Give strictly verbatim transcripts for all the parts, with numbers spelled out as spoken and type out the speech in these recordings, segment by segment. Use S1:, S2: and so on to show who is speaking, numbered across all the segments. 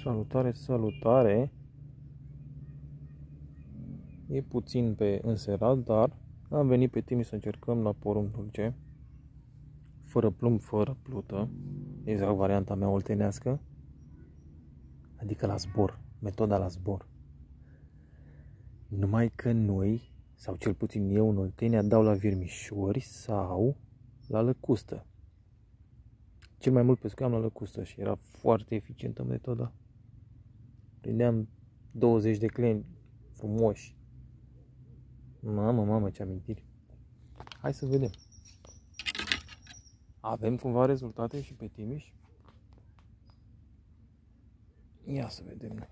S1: Salutare, salutare! E puțin pe înserat, dar am venit pe timp să încercăm la porumb dulce. Fără plumb, fără plută. Exact varianta mea oltenească. Adică la zbor. Metoda la zbor. Numai că noi, sau cel puțin eu în Oltenia, dau la viermișori sau la lăcustă. Cel mai mult pescuiam la lăcustă și era foarte eficientă metoda. Prindeam douăzeci de clienți frumoși. Mamă, mamă, ce amintiri. Hai să vedem. Avem cumva rezultate și pe Timiș? Ia să vedem noi.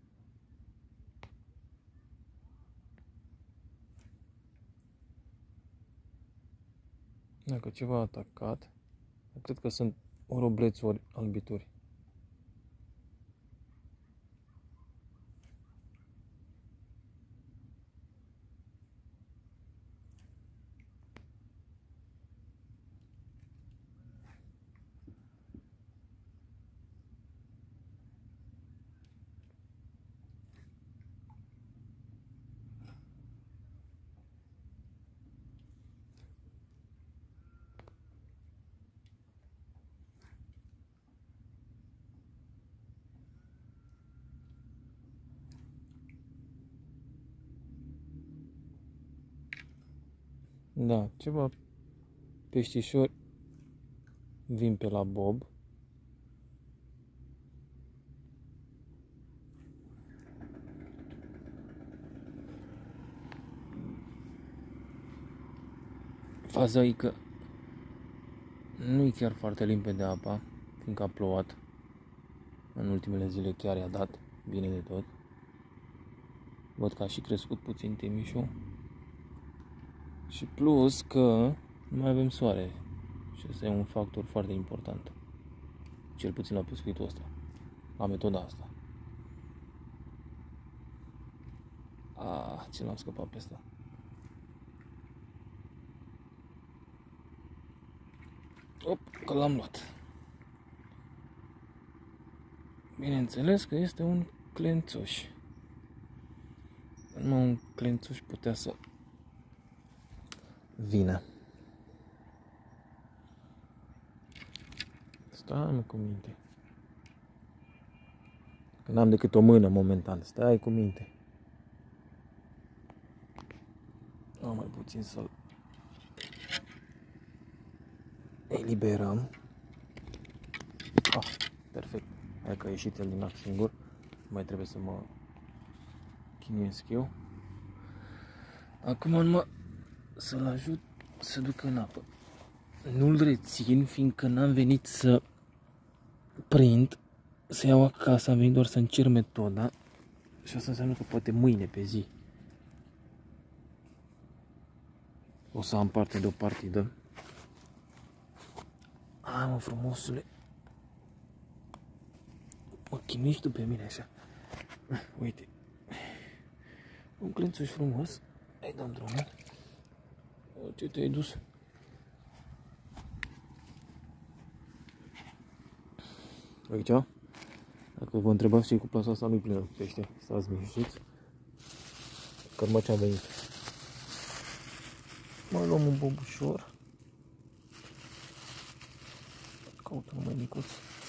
S1: Dacă ceva a atacat, cred că sunt orobleți ori albituri. Da, ceva peștișori vin pe la bob. Faza e că nu e chiar foarte limpede apa, fiindcă a plouat. În ultimele zile chiar i-a dat bine de tot. Văd că a și crescut puțin Timișul. Și plus că nu mai avem soare. Și ăsta e un factor foarte important. Cel puțin la pescuitul ăsta. La metoda asta. Ah, ce l-am scăpat pe ăsta. Op, că l-am luat. Bineînțeles că este un clențuș. Numai un clențuș putea să vină. Stai mă cu minte. Că n-am decât o mână momentan. Stai cu minte. Am mai puțin să-l eliberăm. Ah, perfect. Hai că a ieșit el din act singur. Mai trebuie să mă chinuiesc eu. Acum numai să-l ajut să ducă în apă. Nu-l rețin, fiindcă n-am venit să prind, să iau acasă, am venit doar să încerc metoda. Și asta înseamnă că poate mâine pe zi o să am parte de o partidă. Hai mă frumosule. Mă chinuiești tu pe mine așa. Uite. Un clențuș frumos. Hai dăm drumul. Ce te-ai dus? Aici? Dacă vă întrebați ce cu plasa asta, nu-i plină pește. Stați liniștiți. Cărmăci am venit. Mai luăm un bobușor. Caut unul mai micuț.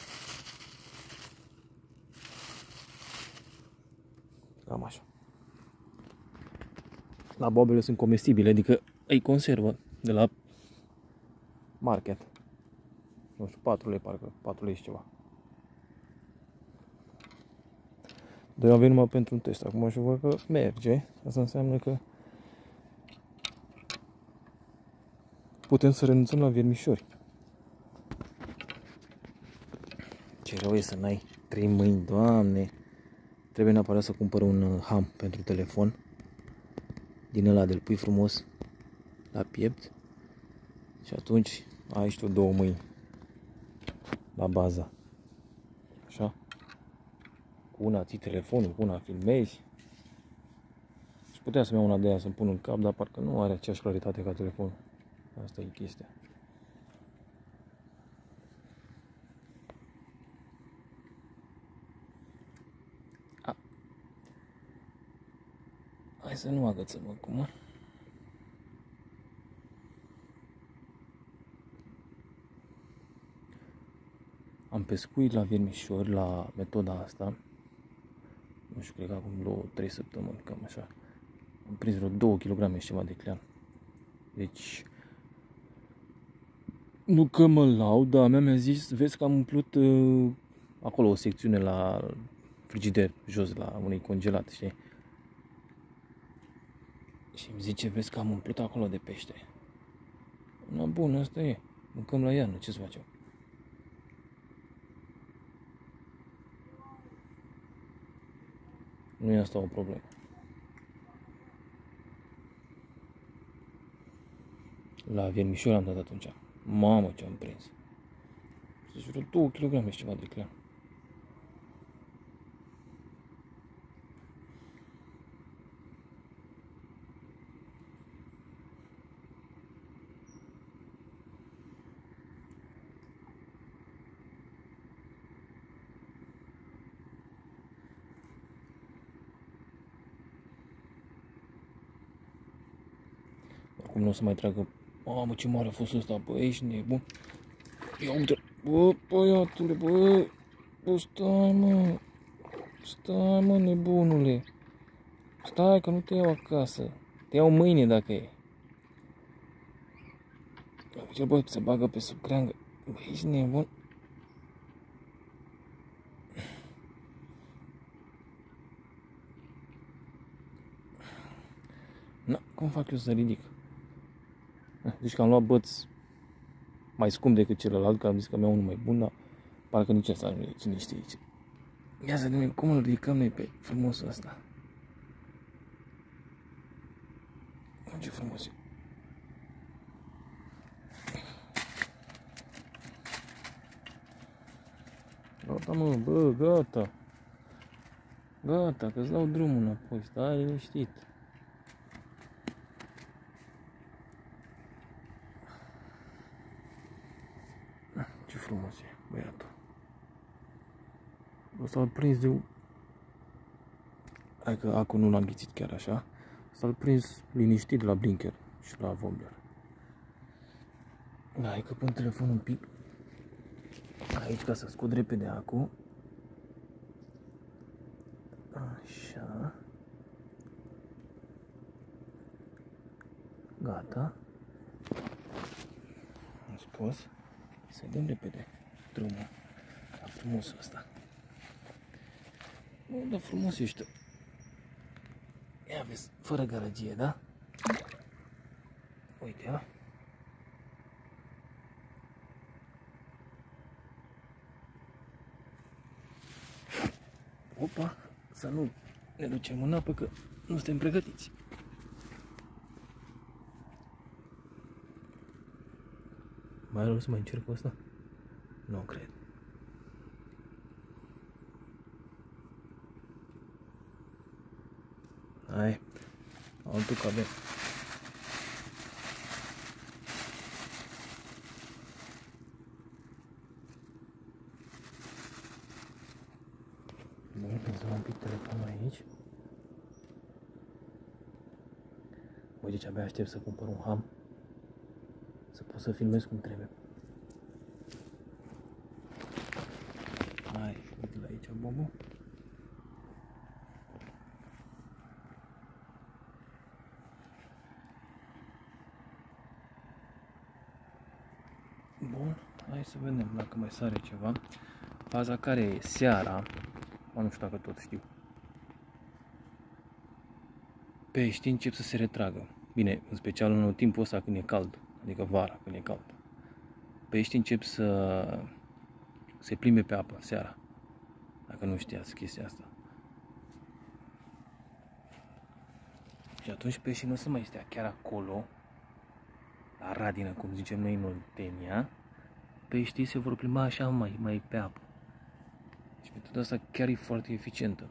S1: Cam așa. La bobele sunt comestibile, adică îi conservă de la market. Nu știu, patru lei parcă, patru lei și ceva. Dar eu am venit numai pentru un test acum și văd că merge. Asta înseamnă că putem să renunțăm la viermișori. Ce rău e să n-ai trei mâini, Doamne! Trebuie neapărat să cumpăr un ham pentru telefon. Din ăla de-l pui frumos la piept. Și atunci ai și tu două mâini la baza. Așa. Cu una ții telefonul, cu una filmezi. Și putea să-mi iau una de aia să-mi pun în cap, dar parcă nu are aceeași claritate ca telefonul. Asta e chestia. Hai să nu agățăm acum. Am pescuit la viermișori, la metoda asta. Nu știu, cred că acum două, trei săptămâni, cam așa. Am prins vreo două kilograme și ceva de clean. Deci, nu că mă laud, dar mea mi-a zis, vezi că am umplut uh, acolo o secțiune la frigider, jos, la unei congelate, știi? Și îmi zice, vezi că am umplut acolo de pește. Na, bun, asta e. Mâncăm la iarnă, ce să facem? Nu e asta o problemă. La viermișori am dat atunci. Mamă, ce am prins. Deci vreo două kilograme și ceva de clean. Acum nu o să mai tragă. Mamă, ce mare a fost ăsta, bă, ești nebun. Ia uite, bă, băiatule, bă, bă, stai, mă. Stai, mă, nebunule. Stai, că nu te iau acasă. Te iau mâine dacă e. Uite, bă, se bagă pe sub creangă. Bă, ești nebun. Na, cum fac eu să ridic? Deci că am luat băț mai scump decât celălalt, că am zis că mi-au unul mai bun, dar parcă nici asta nu e, cine știe ce. Ia să vedem cum îl ridicăm noi pe frumosul ăsta. Ce frumos e. Gata, mă, bă, gata. Gata, că-ți dau drumul înapoi, stai liniștit. Ce frumos e, băiatul. Ăsta l-a prins de... Hai că acum nu l-am înghițit chiar așa. Ăsta l-a prins liniștit la blinker și la wobbler. Da, hai că pun telefonul un pic aici ca să scot repede acum. Așa. Gata. Am spus. Să dăm repede drumul la frumosul ăsta. Bă, dar frumos ești. Ia vezi, fără gărăgie, da? Uite, a? Opa, să nu ne ducem în apă, că nu suntem pregătiți. Mai are să mai încerc asta? Nu cred. Hai, altul că avem. Bun, îți dau un pic telefonul aici. Uite ce abia aștept să cumpăr un ham. Să pot să filmez cum trebuie. Hai, uite-l aici, Bobo. Bun, hai să vedem dacă mai sare ceva. Faza care e seara, nu știu dacă tot știu, peștii încep să se retragă. Bine, în special în timpul ăsta când e cald, adică vara când e cald. Peștii încep să se plimbe pe apă seara, dacă nu știați chestia asta. Și atunci peștii nu o să mai stea chiar acolo, la radină, cum zicem noi în Oltenia. Peștii se vor plimba așa mai, mai pe apă. Și metoda asta chiar e foarte eficientă.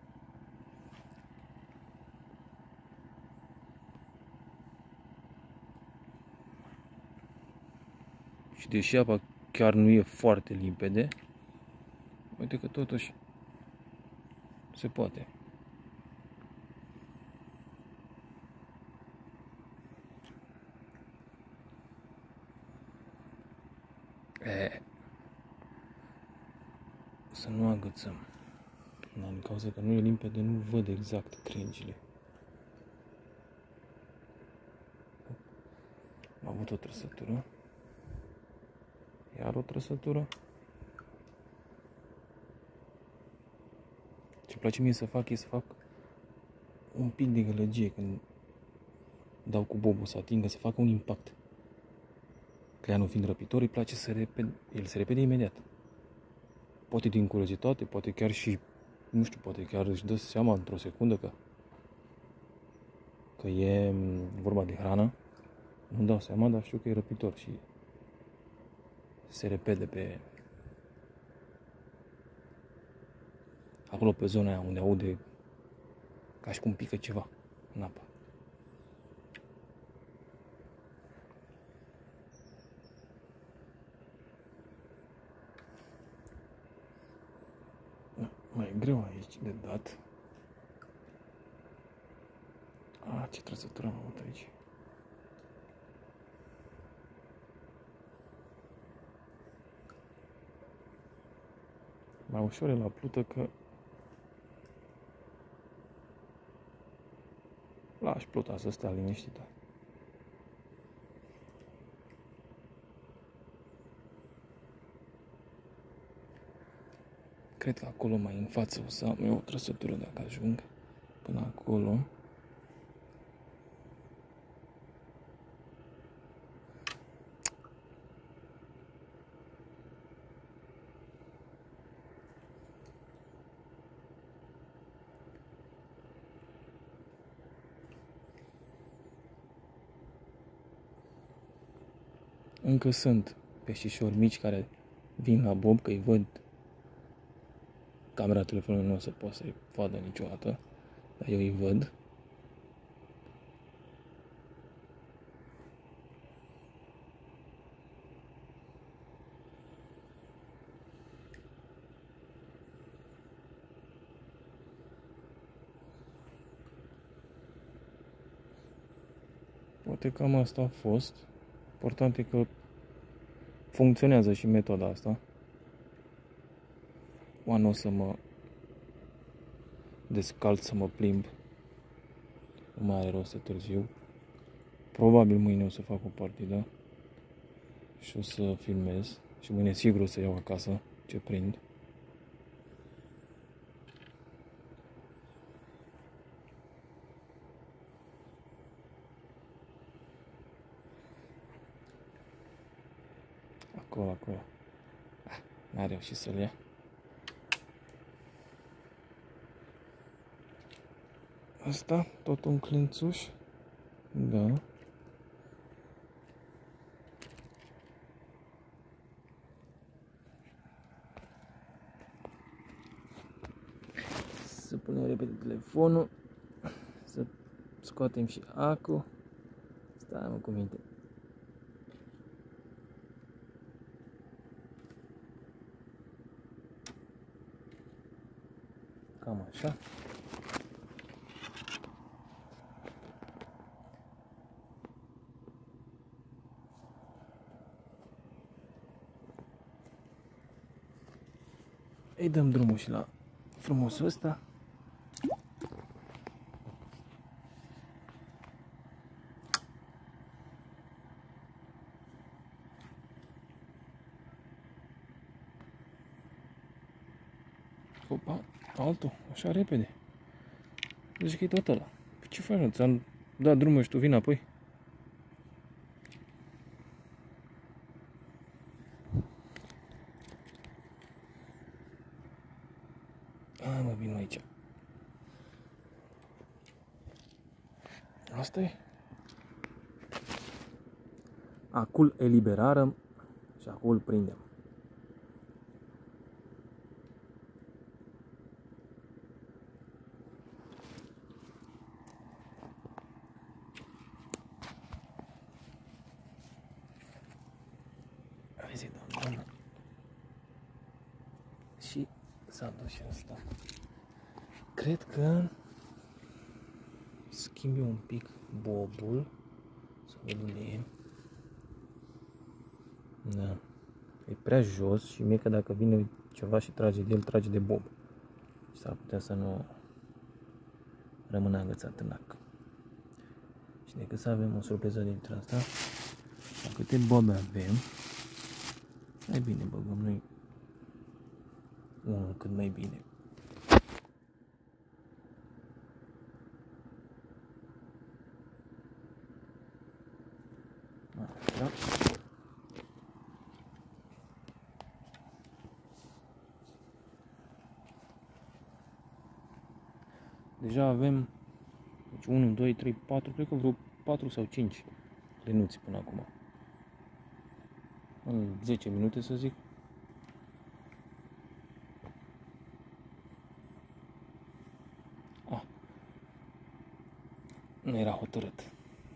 S1: Și deși apa chiar nu e foarte limpede, uite că totuși se poate. E, să nu agățăm. Da, din cauza că nu e limpede, nu văd exact crengile. Am avut o trăsătură. Iar o trăsătură. Ce place mie să fac e să fac un pic de gălăgie când dau cu bobul să atingă, să facă un impact. Cleanul fiind răpitor, îi place să repede, el se repede imediat. Poate din curiozitate, poate chiar și, nu știu, poate chiar își dă seama într-o secundă că, că e vorba de hrană. Nu dau seama, dar știu că e răpitor și se repede pe acolo pe zona aia unde aude ca și cum pică ceva în apă. Mai e greu aici de dat. A, ce trăsătură am avut aici. Mai ușor e la plută că lași pluta să stea liniștită. Cred că acolo mai în față o să am eu o trăsătură dacă ajung până acolo. Încă sunt peștișori mici care vin la bob, că îi văd. Camera telefonului nu o să pot să-i vadă niciodată, dar eu îi văd. Poate cam asta a fost. Important e că funcționează și metoda asta. Oana o să mă descalț să mă plimb. Nu mai are rost să târziu. Probabil mâine o să fac o partidă și o să filmez. Și mâine sigur o să iau acasă ce prind. Acolo, acolo. Ah, n-a reușit să-l ia. Asta, tot un clințuș. Da. Să punem repede telefonul. Să scoatem și acu. Stai mă cu minte. Cam așa. Îi dăm drumul și la frumosul ăsta. Opa, altul, așa repede. Zici că e tot ăla. Păi ce faci, mă? Ți-am dat drumul și tu vii înapoi? A, mă, vin aici. Asta e. Acum eliberarăm și acum îl prindem. Hai să-i dăm drumul. Și s-a dus și asta. Cred că schimb eu un pic bobul. Să văd unde e. Da. E prea jos și mie că dacă vine ceva și trage de el, trage de bob. Și s-ar putea să nu rămână agățat în lac. Și decât să avem o surpriză dintre asta, la câte bobe avem, mai bine băgăm noi unul cât mai bine. Așa. Deja avem deci unu, doi, trei, patru, cred că vreo patru sau cinci lenuți până acum. În zece minute să zic. Ah. Nu era hotărât.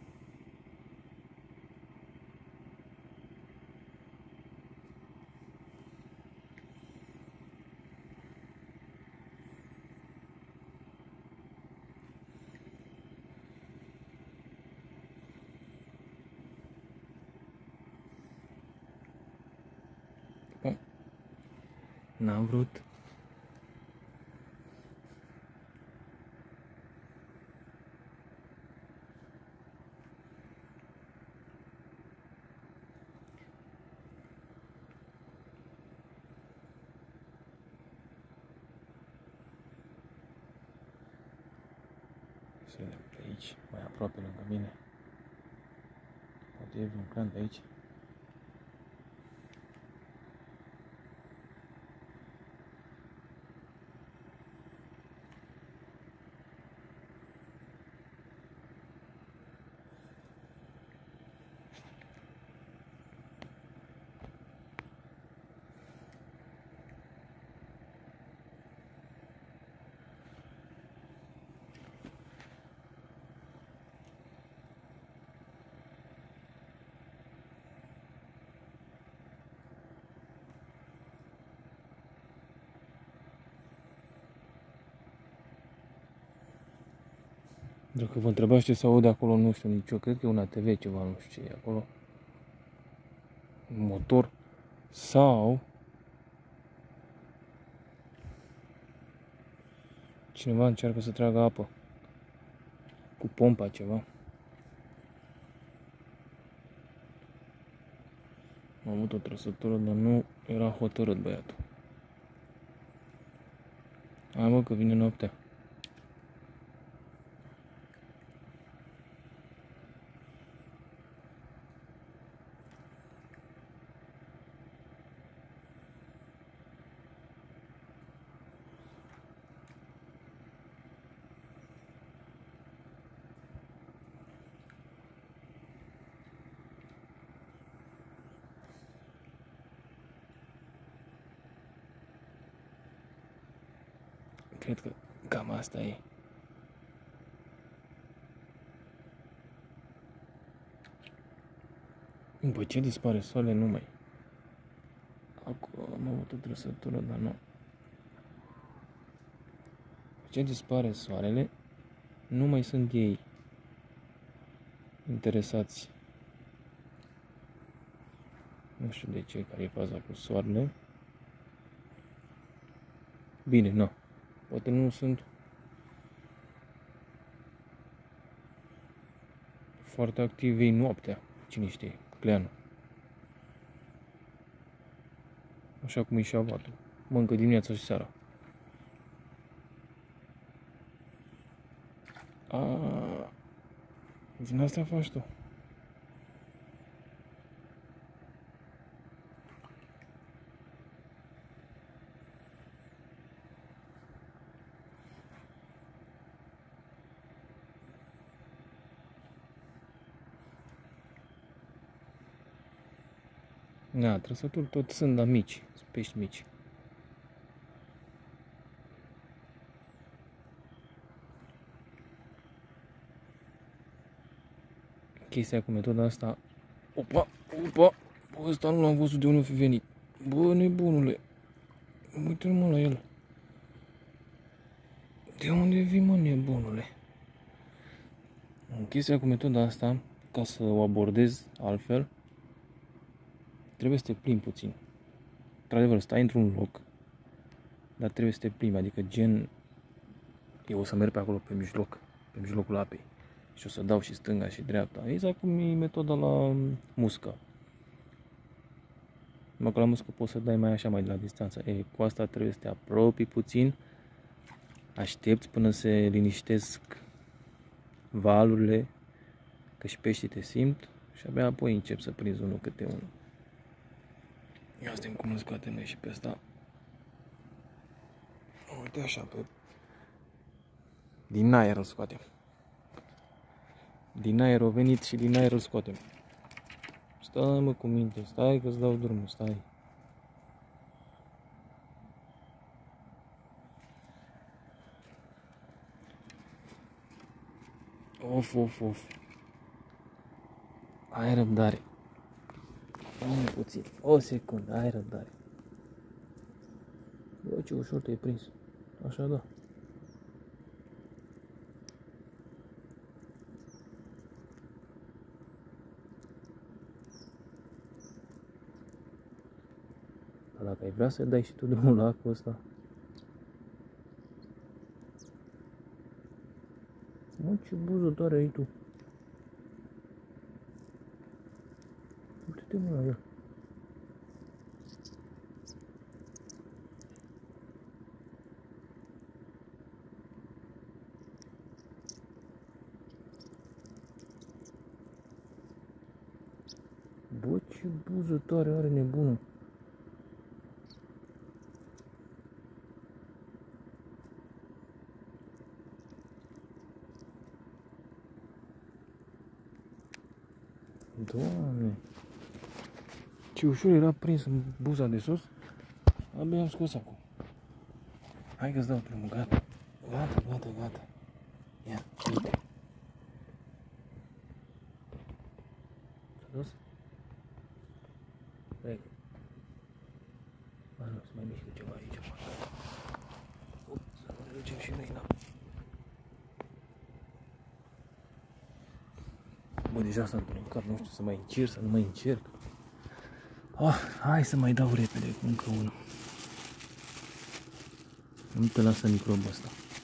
S1: N-am vrut. Să vedem pe aici, mai aproape lângă mine. Poate e un plan de aici. Dacă vă întrebați ce se aude acolo, nu știu nici eu, cred că e un A T V ceva, nu știu ce e acolo. Un motor sau cineva încearcă să tragă apă cu pompa ceva. Am avut o trăsătură, dar nu era hotărât băiatul. Hai mă că vine noaptea. Cred că cam asta e. După ce dispare soarele, nu mai. Acum am avut o trăsătură, dar nu. După ce dispare soarele, nu mai sunt ei interesați. Nu știu de ce, care e faza cu soarele. Bine, nu. Poate nu sunt foarte activi ei noaptea, cine știe, cleanul. Așa cum e și avatul. Mănâncă dimineața și seara. Aaaa, din asta faci tu. Da, trăsături tot sunt, dar mici, pești mici. Chestia cu metoda asta. Opa, opa, bă, ăsta nu l-am văzut de unde fi venit. Bă, nebunule, uite-l mă la el. De unde vii, mă, nebunule? Chestia cu metoda asta, ca să o abordezi altfel, trebuie să te plimbi puțin. într-adevăr, stai într-un loc, dar trebuie să te plimbi, adică gen, eu o să merg pe acolo, pe mijloc, pe mijlocul apei și o să dau și stânga și dreapta, exact cum e metoda la muscă. Numai că la muscă poți să dai mai așa, mai de la distanță. E, cu asta trebuie să te apropii puțin, aștepți până se liniștesc valurile, că și peștii te simt și abia apoi încep să prinzi unul câte unul. Ia vedem cum îl scoatem noi și pe ăsta. Uite așa, pe... din aer îl scoatem. Din aer o venit și din aer îl scoatem. Stai mă cu minte, stai că-ți dau drumul, stai. Of, of, of. Ai răbdare. Mai puțin, o secundă, ai răbdare. Bă, ce ușor te-ai prins. Așa da. Dar dacă ai vrea să dai și tu drumul la acul ăsta. Mă, ce buză tare ai tu. Uite-te mă la el. Bă, ce buză tare are nebunul. Doamne, ce ușor era prins în buza de sus. Abia am scos acum. Hai că-ți dau drumul, gata. Gata, gata, gata. Ia, uite. S-a dus? Reg. Ba nu, să mai mișcă ceva aici. Up, să nu ne ducem și noi, da. Bă, deja s-a întunecat, nu știu să mai încerc, să nu mai încerc. Oh, hai să mai dau repede cu încă unul. Nu te lasă microbul ăsta.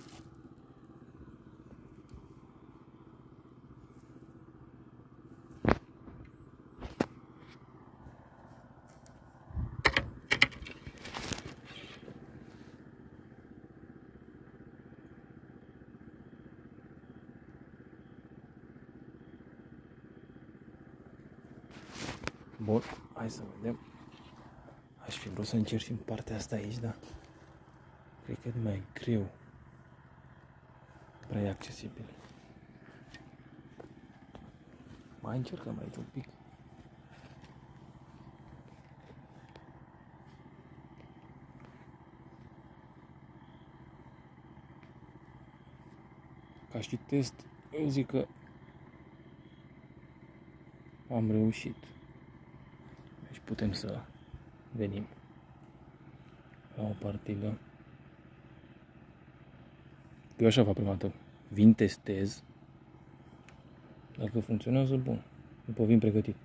S1: Bun, hai să vedem. Aș fi vrut să încerc și în partea asta aici, dar cred că e mai greu. Prea e accesibil. Mai încercăm aici un pic. Ca și test, eu zic că am reușit. Deci putem să venim la o partidă. Eu așa fac prima dată. Vin, testez. Dacă funcționează, bun. După vin pregătit.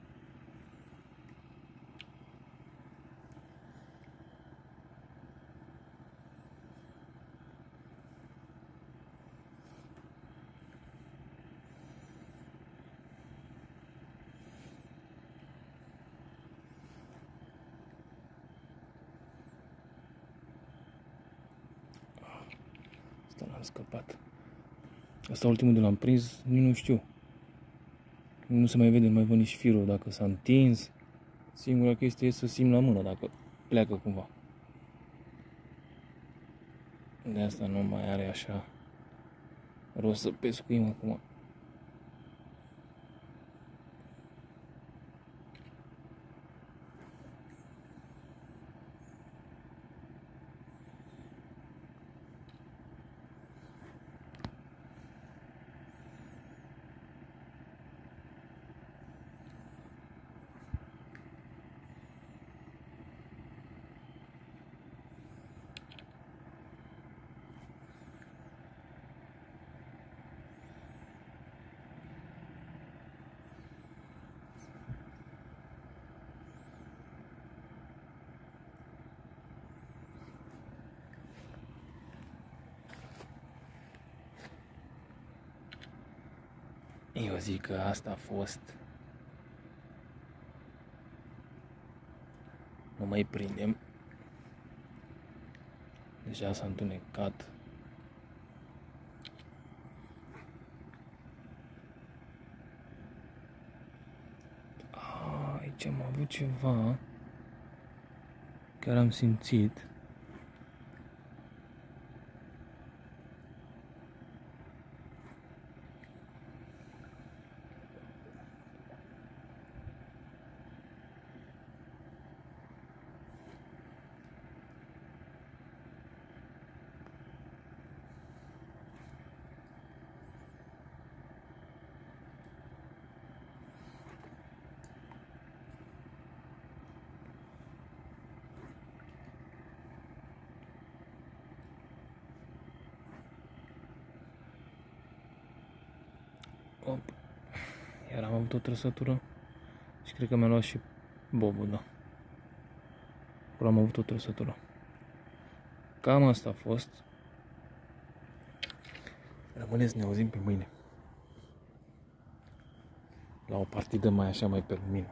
S1: Asta l-am scăpat. Asta ultimul de l-am prins, nu știu. Nu se mai vede, nu mai văd nici firul dacă s-a întins. Singura chestie e să simt la mână dacă pleacă cumva. De asta nu mai are așa rost să pescuim acum. Eu zic că asta a fost. Nu mai prindem. Deja s-a întunecat. A, aici am avut ceva. Chiar am simțit. Op. Iar am avut o trăsătură și cred că mi-a luat și bobul, da. Acolo am avut o trăsătură. Cam asta a fost. Rămâneți, ne auzim pe mâine. La o partidă mai așa, mai pe lumină.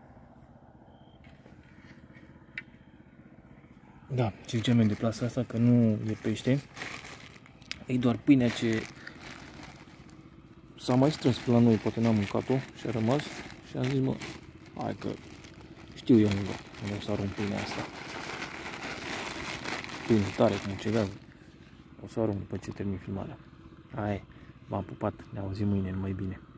S1: Da, ce ziceam eu de plasa asta, că nu e pește. E doar pâinea ce s-a mai strâns pe la noi, poate n-am mâncat-o și a rămas. Și am zis, mă, hai că știu eu unde, unde o să arunc pâinea asta. Pâine tare, cum cedează. O să arunc după ce termin filmarea. Hai, v-am pupat, ne auzim mâine, numai bine.